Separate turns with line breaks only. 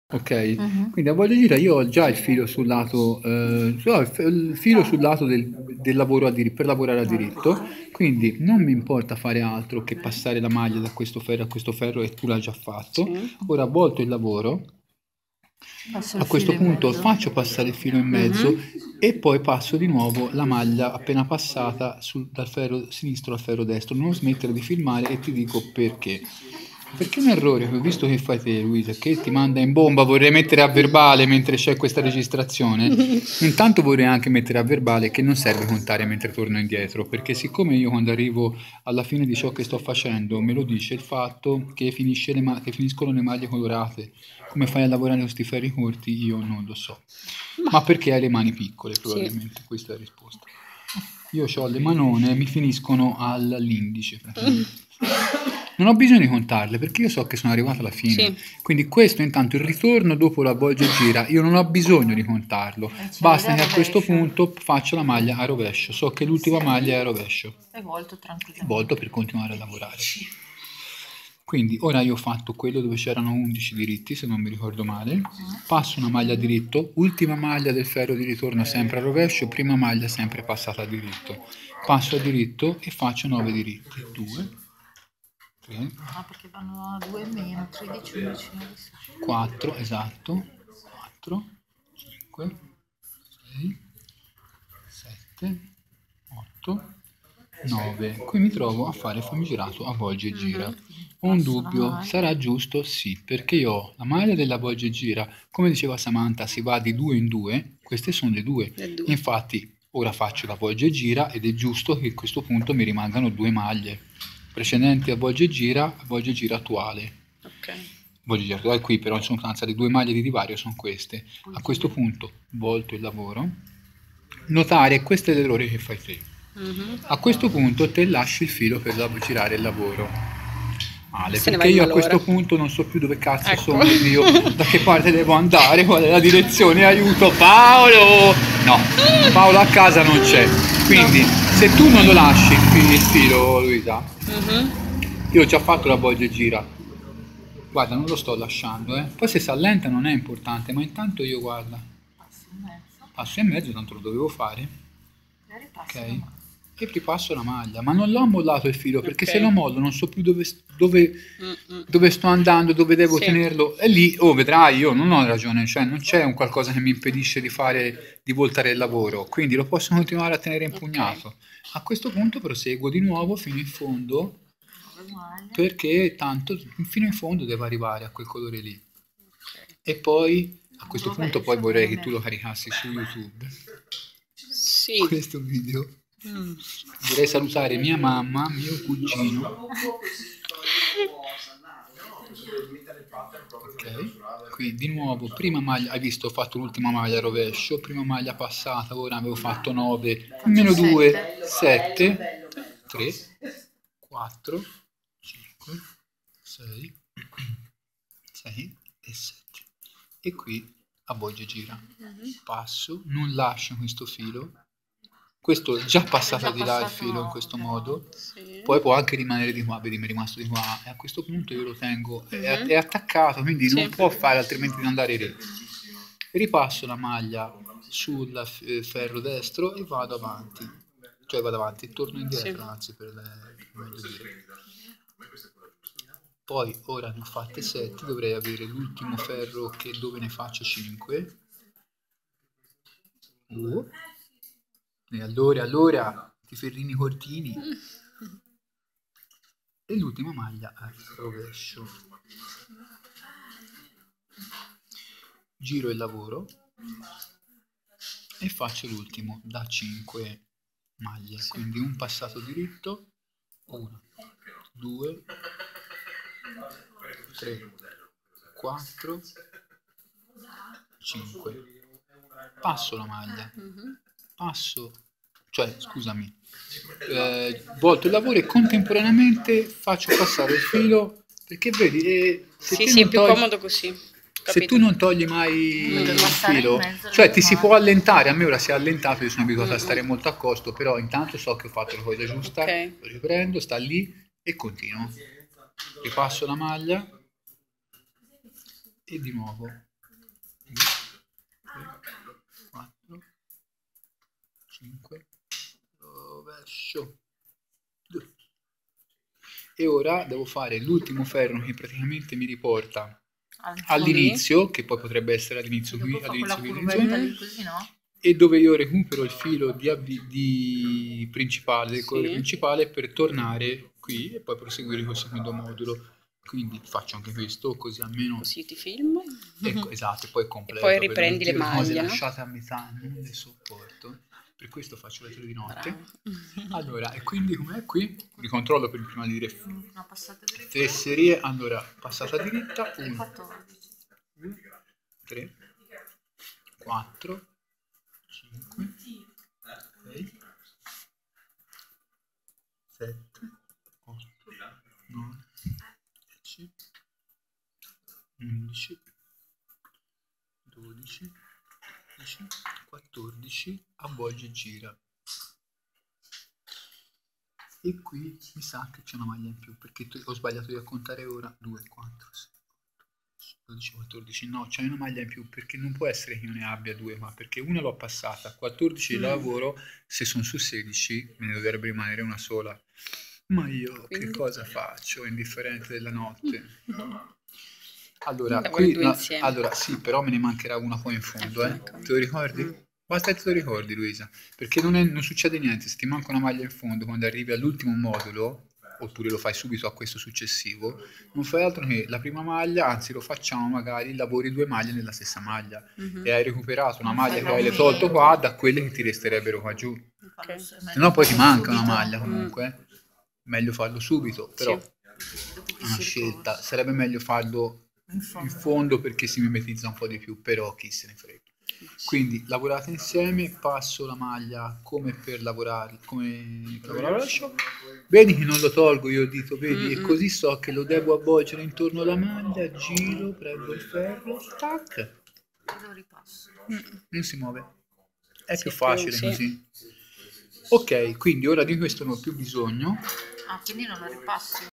ok?
Mhm.
Quindi a voglia gira io ho già il filo sul lato, ho il filo sul lato del lavoro per lavorare a diritto, quindi non mi importa fare altro che passare la maglia da questo ferro a questo ferro e tu l'hai già fatto.
Sì.
Ora avvolto il lavoro,
Passo
a
il filo
questo
in
punto
mezzo.
faccio passare il filo in mezzo
Mhm.
e poi passo di nuovo la maglia appena passata dal ferro sinistro al ferro destro. Non smettere di filmare e ti dico perché. Perché un errore che ho visto che fai te, Luisa, che ti manda in bomba, vorrei mettere a verbale mentre c'è questa registrazione. Intanto vorrei anche mettere a verbale che non serve contare mentre torno indietro, perché siccome io quando arrivo alla fine di ciò che sto facendo me lo dice il fatto che, che finiscono le maglie colorate. Come fai a lavorare con questi ferri corti? Io non lo so.
Ma
Ma perché hai le mani piccole,
sì.
probabilmente, questa è la risposta. Io ho le manone, mi finiscono all'indice praticamente. Non ho bisogno di contarle perché io so che sono arrivato alla fine.
Sì.
Quindi questo intanto il ritorno dopo la volge e gira, io non ho bisogno di contarlo. Basta che a questo punto faccio la maglia a rovescio. So che l'ultima maglia è a rovescio.
E volto
E volto
tranquillamente.
per continuare a lavorare. Quindi ora io ho fatto quello dove c'erano 11 diritti, se non mi ricordo male. Passo una maglia a diritto, ultima maglia del ferro di ritorno sempre a rovescio, prima maglia sempre passata a diritto. Passo a diritto e faccio 9 diritti. 2, 3,
Ah, perché vanno a 2 meno, 13, 11,
4, esatto, 4, 5, 6, 7, 8, 9. Qui mi trovo a fare il famigerato avvolge e gira. Ho un
Passo la
dubbio,
maglia.
sarà giusto? Sì, perché io ho la maglia della avvolge e gira, come diceva Samantha, si va di 2 in 2, queste sono le 2.
E 2.
Infatti ora faccio l'avvolge e gira ed è giusto che a questo punto mi rimangano 2 maglie. Precedente avvolge e gira attuale.
Ok.
Voglio dire, qui però in sostanza le 2 maglie di divario sono queste. A questo punto volto il lavoro. Notare, questo è l'errore che fai te.
Mhm.
A questo punto te lasci il filo per girare il lavoro. Male,
Se ne va
perché
in
io a
malora.
questo punto non so più dove cazzo
Ecco.
sono, Dio, da che parte devo andare, qual è la direzione, aiuto, Paolo! No, Paolo a casa non c'è. Quindi, se tu non lo lasci il filo, Luisa,
Mhm.
io ho già fatto la volta e gira. Guarda, non lo sto lasciando, eh. Poi se si allenta non è importante, ma intanto io, guarda,
Passo in mezzo
passo e mezzo, tanto lo dovevo fare,
e ripasso la
ok?
maglia.
E ripasso la maglia, ma non l'ho mollato il filo, perché se lo
Ok.
mollo non so più dove,
Mm-mm.
dove sto andando, dove devo
Sì.
tenerlo. E lì, oh, vedrai, io non ho ragione, cioè non c'è un qualcosa che mi impedisce di fare, di voltare il lavoro, quindi lo posso continuare a tenere
Ok.
impugnato. A questo punto proseguo di nuovo fino in fondo,
9 maglie.
perché tanto fino in fondo devo arrivare a quel colore lì.
Ok.
E poi a questo punto
Rovescio
poi vorrei che
bene.
tu lo caricassi su YouTube,
Sì.
questo video.
Mm.
Vorrei salutare mia mamma, mio cugino. Ok, qui di nuovo, prima maglia, hai visto, ho fatto l'ultima maglia a rovescio, prima maglia passata, ora avevo fatto 9, meno 2, 7, 3, 4, 5, 6, 6 e 7. E qui avvolge gira. Passo, non lascio questo filo. Questo è già passato di là il filo in questo modo.
Sì.
Poi può anche rimanere di qua, vedi, mi è rimasto di qua. E a questo punto io lo tengo,
Mhm.
è attaccato, quindi
Sì.
non può fare altrimenti di andare lì. Ripasso la maglia sul ferro destro e vado avanti. Cioè vado avanti, torno indietro,
Sì.
anzi, meglio dire. Poi ora ne ho fatte 7, dovrei avere l'ultimo ferro dove ne faccio 5. E allora, i ferrini cortini. E l'ultima maglia a rovescio. Giro il lavoro e faccio l'ultimo da 5 maglie.
Sì.
Quindi un passato diritto, 1, 2, 3, 4, 5. Passo la maglia,
Mhm.
passo, cioè scusami, volto il lavoro e contemporaneamente faccio passare il filo, perché vedi, se
Sì,
te
sì, è
non
più
togli,
comodo così.
se tu
Capito?
non togli mai
Devo
il
passare in
filo,
mezzo
cioè
le
ti si può
maglie.
allentare, a me ora si è allentato, io sono abituato a stare
Mm-mm.
molto a costo, però intanto so che ho fatto la cosa giusta,
Ok.
lo riprendo, sta lì e continuo. Ripasso la maglia e di nuovo 5, rovescio, 2. E ora devo fare l'ultimo ferro che praticamente mi riporta all'inizio, che poi potrebbe essere all'inizio qui,
Dopo fa quella
all'inizio qui,
curvetta lì così, no?
e dove io recupero il filo di principale, del colore
Sì.
principale, per tornare qui e poi proseguire col secondo modulo. Quindi faccio anche questo, così almeno...
Così ti filmo.
Ecco, esatto, e poi completo.
E poi riprendi le
Io cose
maglie, no?
lasciate a metà non le sopporto, per questo faccio le 3 di notte.
Bravo.
Allora, e quindi com'è qui? Ricontrollo prima di dire
Una passata dritta.
3 serie. Allora, passata dritta, 1,
14.
2, 3, 4, 5, 6, 7, 8, 9, 10, 11, 12, 13, 14, avvolge e gira. E qui mi sa che c'è una maglia in più, perché ho sbagliato di contare ora. 2, 4, 6, 12, 14, no, c'è una maglia in più, perché non può essere che io ne abbia 2 qua, perché una l'ho passata, 14 la lavoro, se sono su 16 me ne dovrebbe rimanere una sola. Ma io
Quindi?
che cosa faccio, indifferente della notte? Allora,
Lavori
qui,
due insieme.
allora sì, però me ne mancherà una poi in fondo,
Ecco.
te lo ricordi? Basta che te lo ricordi, Luisa, perché non succede niente, se ti manca una maglia in fondo, quando arrivi all'ultimo modulo, oppure lo fai subito a questo successivo, non fai altro che la prima maglia, anzi lo facciamo magari, lavori 2 maglie nella stessa maglia e hai recuperato una maglia che hai tolto qua da quelle che ti resterebbero qua giù.
Ok.
Se no poi ti manca una maglia comunque, meglio farlo subito, però
Dopo
è
che
una
si
scelta,
riposa.
sarebbe meglio farlo in fondo perché si mimetizza un po' di più, però chi se ne frega. Quindi lavorate insieme, passo la maglia come per lavorare, come per lavorare la shop. Vedi che non lo tolgo io il dito, vedi? E così so che lo devo avvolgere intorno alla maglia, giro, prendo il ferro, tac,
E lo ripasso.
non si muove. È più
Sì,
facile
sì.
così. Ok, quindi ora di questo non ho più bisogno.
Ah, quindi non lo ripassi?